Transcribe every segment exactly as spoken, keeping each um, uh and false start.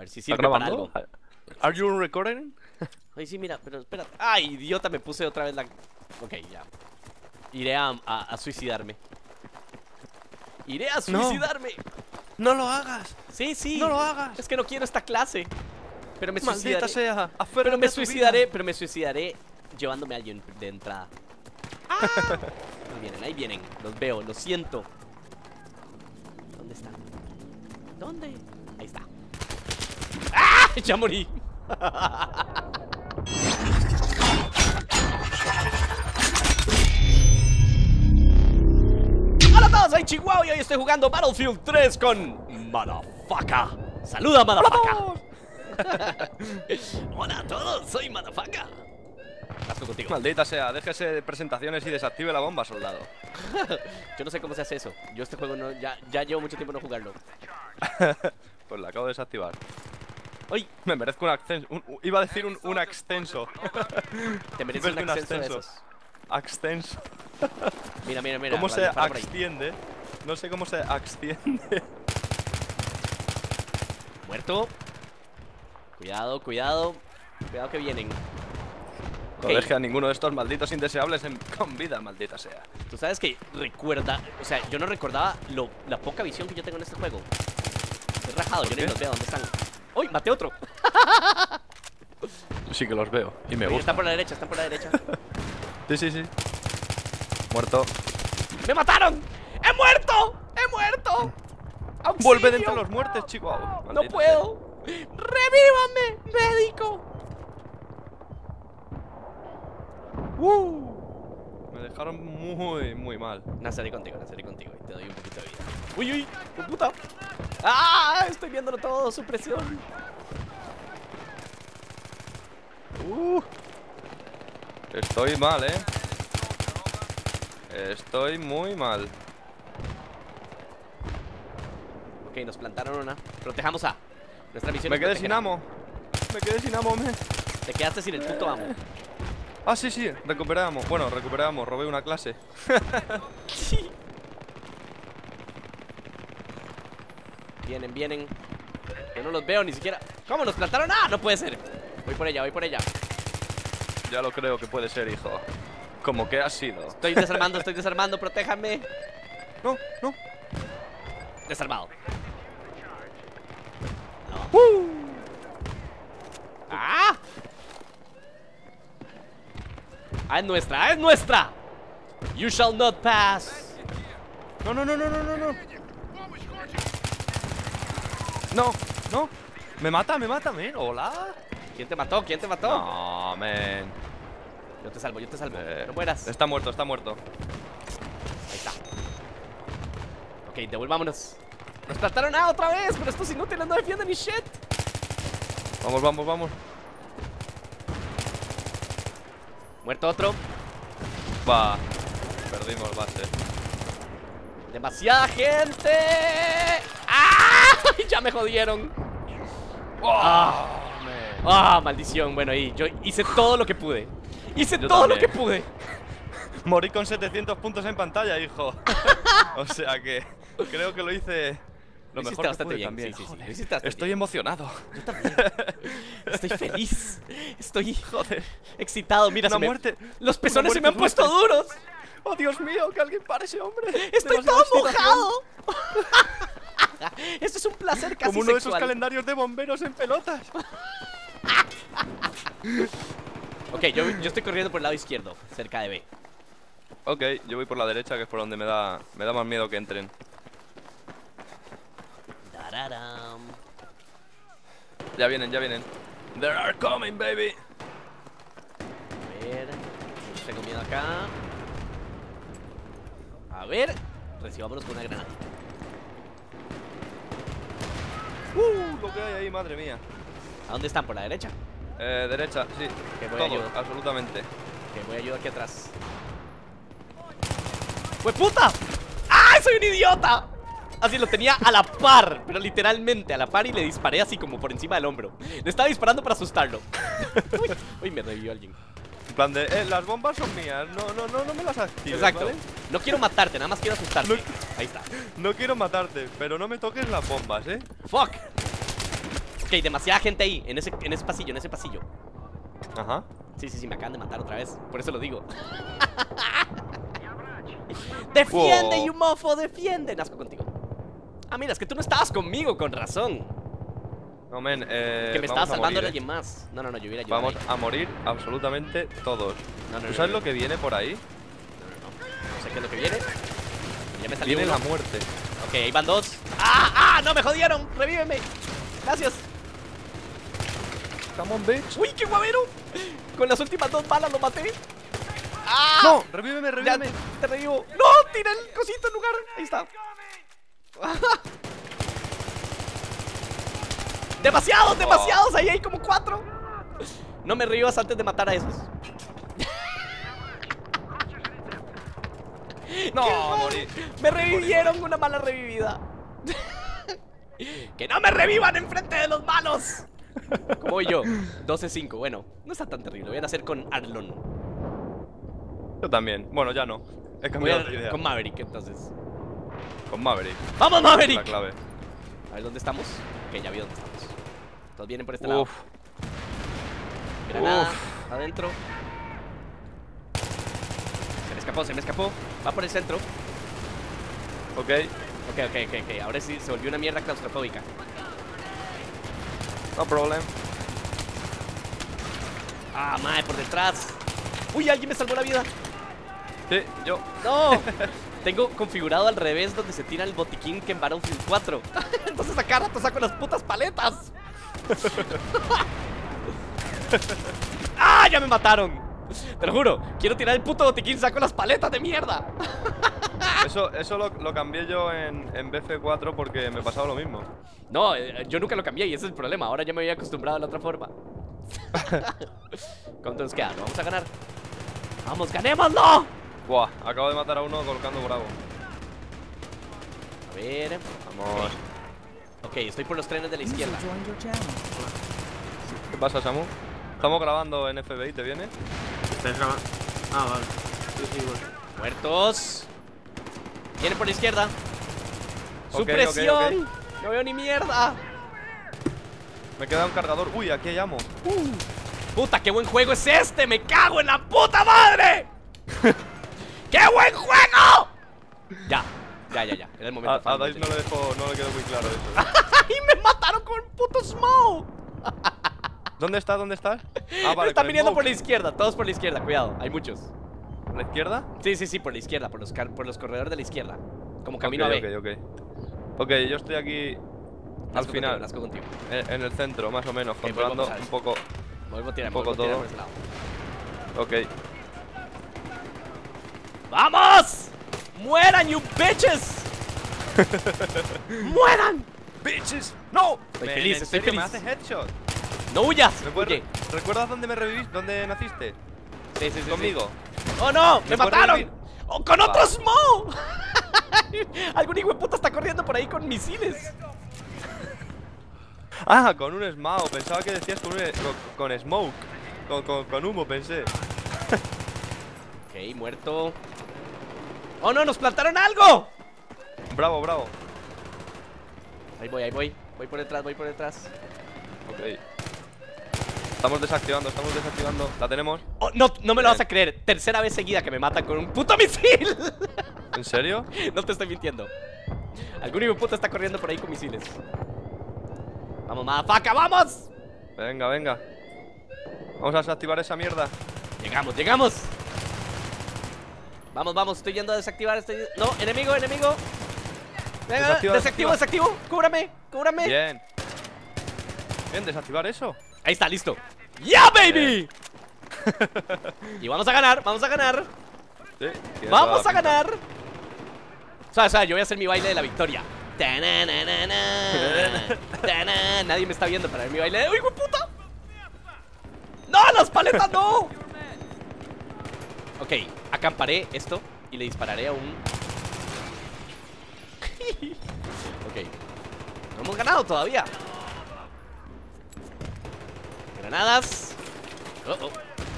ver si sirve para algo. ¿Are you recording? Ay, sí, mira, pero espérate. Ay, idiota, me puse otra vez la... Ok, ya. Iré a, a, a suicidarme. Iré a suicidarme. No. No lo hagas. Sí, sí. No lo hagas. Es que no quiero esta clase. Pero me Maldita suicidaré. sea. Pero me suicidaré, pero me suicidaré llevándome a alguien de entrada. ¡Ah! Ahí vienen, ahí vienen. Los veo, los siento. ¿Dónde están? ¿Dónde? Ahí está. ¡Ah! Ya morí. Hola a todos, soy Chihuahua y hoy estoy jugando Battlefield tres con Motherfucker. Saluda, Motherfucker. Hola a todos, soy Motherfucker. Casco contigo. Maldita sea, déjese de presentaciones y desactive la bomba, soldado. Yo no sé cómo se hace eso. Yo este juego no, ya, ya llevo mucho tiempo no jugarlo. Pues la acabo de desactivar. ¡Ay! Me merezco un ascenso. Un, un, iba a decir un, un extenso. Te mereces un ascenso de esos. Extenso. Mira, mira, mira. ¿Cómo se extiende? No sé cómo se extiende. Muerto. Cuidado, cuidado. Cuidado que vienen. No okay. Deje a ninguno de estos malditos indeseables en, con vida, maldita sea. Tú sabes que recuerda, o sea, yo no recordaba lo, la poca visión que yo tengo en este juego. Estoy rajado, yo ni los veo, ¿dónde están? ¡Uy! ¡Maté otro! Sí que los veo y me Oye, gusta. Están por la derecha, están por la derecha. Sí, sí, sí. Muerto. ¡Me mataron! ¡He muerto! ¡He muerto! ¡Auxilio! Vuelve de entre los muertos, chico. ¡No puedo! Sea. ¡Revívame, médico! Uh, me dejaron muy, muy mal. Naceré contigo, naceré contigo y te doy un poquito de vida. ¡Uy, uy! ¡Oh, puta! ¡Ah! Estoy viéndolo todo, supresión. Uh, estoy mal, eh. Estoy muy mal. Ok, nos plantaron una. Protejamos a. Nuestra misión Me es quedé proteger. sin amo. Me quedé sin amo, me. Te quedaste sin el puto amo. Ah, sí, sí, recuperamos. Bueno, recuperamos, robé una clase. Sí. Vienen, vienen. Yo no los veo ni siquiera. ¿Cómo nos plantaron? ¡Ah! No puede ser. Voy por ella, voy por ella. Ya lo creo que puede ser, hijo. Como que ha sido. Estoy desarmando, estoy desarmando, protéjanme. No, no. Desarmado. No. Uh. ¡Ah! ¡Ah, es nuestra! ¡Ah, es nuestra! You shall not pass. No, no, no, no, no, no, no. No, no. Me mata, me mata, men. Hola. ¿Quién te mató? ¿Quién te mató? No, men. Yo te salvo, yo te salvo. Eh, no mueras. Está muerto, está muerto. Ahí está. Ok, devolvámonos. Nos plantaron ah, otra vez, pero estos inútiles no defienden ni shit. Vamos, vamos, vamos. Muerto otro. Va. Perdimos base. ¡Demasiada gente! ¡Ah! Ya me jodieron. Oh, ¡Ah! ¡Ah, maldición! Bueno, ahí yo hice todo lo que pude. Hice yo todo también. lo que pude. Morí con setecientos puntos en pantalla, hijo. O sea que creo que lo hice lo, lo mejor bastante que pude bien. también. Sí, sí, sí. Joder, Lo hiciste bastante estoy bien. emocionado. Yo también. Estoy feliz. Estoy Joder. excitado. Mira, Una se me... muerte. los pezones se me han dulce. puesto duros. Oh, Dios mío, que alguien pare ese hombre. Estoy Demasiada todo excitación. mojado. Esto es un placer casi Como uno de esos sexual. calendarios de bomberos en pelotas. Ok, yo, yo estoy corriendo por el lado izquierdo, cerca de B. Ok, yo voy por la derecha, que es por donde me da, me da más miedo que entren. Tararam. Ya vienen, ya vienen. They are coming, baby. A ver, tengo miedo acá. A ver, recibámonos con una granada. Uh, lo que hay ahí, madre mía. ¿A dónde están? ¿Por la derecha? Eh, derecha, sí. Que voy a Todo, ayudar. absolutamente. Que voy a ayudar aquí atrás. ¡Pues puta! ¡Ah! ¡Soy un idiota! Así lo tenía a la par, pero literalmente a la par y le disparé así como por encima del hombro. Le estaba disparando para asustarlo. Uy, uy, me revivió alguien. En plan de, eh, las bombas son mías, no, no, no, no me las actives. Exacto. ¿Vale? No quiero matarte, nada más quiero asustarte. No- Ahí está. No quiero matarte, pero no me toques las bombas, eh. Fuck. demasiada gente ahí, en ese, en ese pasillo, en ese pasillo. Ajá. Sí, sí, sí, me acaban de matar otra vez. Por eso lo digo. ¡Defiende, Wow. you mofo! ¡Defiende! Nazco contigo. Ah, mira, es que tú no estabas conmigo, con razón. No, men, eh, Que me vamos estaba a salvando morir, a eh. alguien más. No, no, no, yo hubiera ayudado. Vamos ahí. a morir absolutamente todos. No, no, ¿Tú no, sabes no, lo que viene por ahí? No, no, no. No sé qué es lo que viene. Ya me salió Viene uno. la muerte. Ok, ahí van dos. ¡Ah! ¡Ah! ¡No me jodieron! ¡Revíveme! Gracias. Come on, bitch. ¡Uy, qué guavero! Con las últimas dos balas lo maté. ¡Ah! ¡No! ¡Revíveme, Ya revíveme! te revivo. ¡No! ¡Tira el cosito en lugar! Ahí está. ¡Demasiados, demasiados! Ahí hay como cuatro. No me revivas antes de matar a esos. ¡No! ¡Qué A mal! morir. Me revivieron una mala revivida. ¡Que no me revivan enfrente de los malos! Como voy yo, doce cinco. Bueno, no está tan terrible. Voy a hacer con Arlon. Yo también. Bueno, ya no. He Voy cambiado a de idea. con Maverick, entonces. Con Maverick. ¡Vamos, La Maverick! clave. A ver, ¿dónde estamos? Ok, ya vi dónde estamos. Todos vienen por este lado. Uf. Granada, Uf. adentro. Se me escapó, se me escapó. Va por el centro. Ok. Ok, ok, ok, ok. Ahora sí se volvió una mierda claustrofóbica. No problem. Ah, madre, por detrás. Uy, alguien me salvó la vida. Sí, yo. No. Tengo configurado al revés donde se tira el botiquín que en Battlefield cuatro. Entonces a cada rato saco las putas paletas. ¡Ah! Ya me mataron. Te lo juro. Quiero tirar el puto botiquín, saco las paletas de mierda. Eso, eso lo, lo cambié yo en, en B F cuatro porque me pasaba lo mismo. No, eh, yo nunca lo cambié y ese es el problema. Ahora ya me había acostumbrado a la otra forma. ¿Cuánto nos queda? Vamos a ganar. ¡Vamos, ganémoslo! Buah, acabo de matar a uno colocando bravo. A ver. Vamos. Ok, estoy por los trenes de la izquierda. ¿Qué pasa, Samu? Estamos grabando en F B I, ¿te viene? ¿Estás grabando? Ah, vale. Sí, sí, igual. Muertos. Viene por la izquierda. Ok, ¡Supresión! ok, No veo ni mierda. Me queda un cargador. Uy, aquí hay ammo. Puta, qué buen juego es este. Me cago en la puta madre. ¡Qué buen juego! Ya, ya, ya, ya. Era el momento. A, a fan, Dice no le dejo, no le quedó muy claro eso. ¡Y me mataron con un puto smoke! ¿Dónde estás? ¿Dónde estás? Ah, Me vale. están con el viniendo por smoke. la izquierda, todos por la izquierda, cuidado, hay muchos. ¿A la izquierda? Sí, sí, sí, por la izquierda, por los, car- por los corredores de la izquierda. Como camino Ok, a B. ok, ok. Ok, yo estoy aquí al Nazco final, contigo, nazco contigo. en, en el centro, más o menos, Ok, voy, controlando vamos a ver. un poco. Me vuelvo a tirar, Un me poco vuelvo a tirar todo. por ese lado. Ok. ¡Vamos! ¡Mueran, you bitches! ¡Mueran! ¡Bitches! ¡No! Estoy Men, feliz, ¿en estoy serio? feliz. ¿Me hace headshot? ¡No huyas! ¿Me puedes- Huye. ¿Recuerdas dónde me revivís? ¿Dónde naciste? Sí, sí, sí, Conmigo. sí. ¡Oh, no! ¡Me ¿Me puedes mataron! revivir? ¡Oh, con otro Va. smoke! Algún hijo de puta está corriendo por ahí con misiles. Ah, con un Smao. Pensaba que decías con, un, con, con smoke. Con, con, con humo, pensé. Ok, muerto. ¡Oh, no! ¡Nos plantaron algo! Bravo, bravo. Ahí voy, ahí voy. Voy por detrás, voy por detrás. Ok. Estamos desactivando, estamos desactivando. ¿La tenemos? Oh, no, no me lo Bien. vas a creer. Tercera vez seguida que me matan con un puto misil. ¿En serio? No te estoy mintiendo. Algún hijo de puta está corriendo por ahí con misiles. Vamos, madafaca, vamos. Venga, venga. Vamos a desactivar esa mierda. Llegamos, llegamos. Vamos, vamos, estoy yendo a desactivar este. No, enemigo, enemigo. Venga, Desactiva, desactivo, desactiva. desactivo. Cúbrame, cúbrame. Bien. Bien, desactivar eso. Ahí está, listo. ¡Ya, baby! Y vamos a ganar, vamos a ganar. Sí, tiene Vamos toda a la pinta. ganar. O sea, o sea, yo voy a hacer mi baile de la victoria. Ta-na-na-na-na. Ta-na. Nadie me está viendo para ver mi baile de... ¡Uy, güey, puta! ¡No, las paletas no! Ok, acamparé esto y le dispararé a un... Ok. No hemos ganado todavía. Granadas. Oh, oh.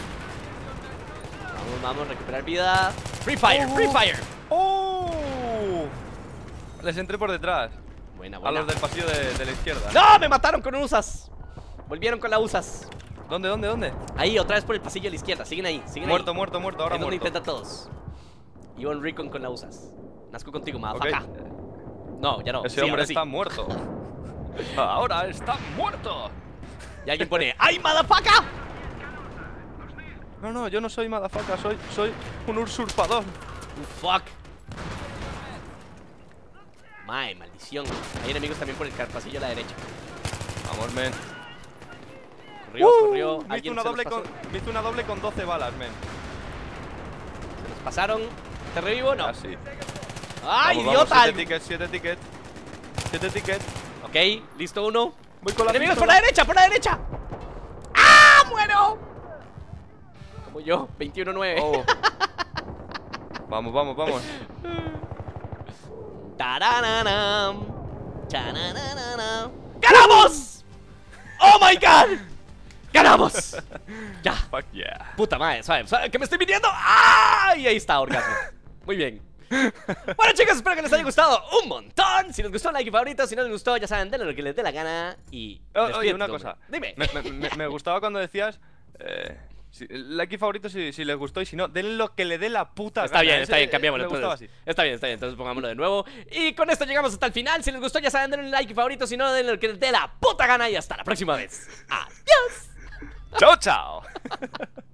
Vamos, vamos, recuperar vida. Free Fire, Free Fire. ¡Oh! Les entré por detrás. Buena, A buena. los del pasillo de, de la izquierda. ¡No! ¡Me mataron con un USAS! Volvieron con la USAS. ¿Dónde, dónde, dónde? Ahí, otra vez por el pasillo de la izquierda. Siguen ahí, siguen Muerto, ahí. muerto, muerto, ahora Es donde muerto. intenta todos. Ivan Recon con la USAS. Nazco contigo, Ok. madafaca. No, ya no. Ese Sí, hombre ahora sí. está muerto. Ahora está muerto. Y alguien pone ¡ay, madafaca! No, no, yo no soy madafaca, soy, soy un usurpador. Uh, fuck. Mae, maldición. Hay enemigos también por el pasillo a la derecha. Vamos, men. Corrió, Uh, corrió. me hizo Alguien una se doble nos con, pasó. me hizo una doble con doce balas, men. Se nos pasaron. ¿Te revivo? No. Así. ¡Ay, Vamos, idiota! vamos, siete tickets, siete tickets. Siete tickets. Ok, listo uno. Voy con la ¡Enemigos por pistola. la derecha, por la derecha! ¡Ah, muero! Como yo, veintiuno nueve. Oh. Vamos, vamos, vamos. Tarananam, chanananam. ¡Ganamos! ¡Oh my god! ¡Ganamos! Ya. Fuck yeah. Puta madre, suave, suave, que me estoy viniendo. ¡Ah! Y ahí está, orgasmo. Muy bien. Bueno, chicos, espero que les haya gustado un montón. Si les gustó, like y favorito. Si no les gustó, ya saben, denle lo que les dé la gana. Y. Oh, oye, despídete, una hombre. cosa. Dime. Me, me- me- me gustaba cuando decías. Eh, si, like y favorito si, si les gustó y si no, denle lo que le dé la puta Está gana. bien, Ese- está bien, cambiémoslo. Me gustaba entonces. así. Está bien, está bien, entonces pongámoslo de nuevo. Y con esto llegamos hasta el final. Si les gustó, ya saben, denle un like y favorito. Si no, denle lo que les dé la puta gana. Y hasta la próxima vez. Adiós. Chao, chao.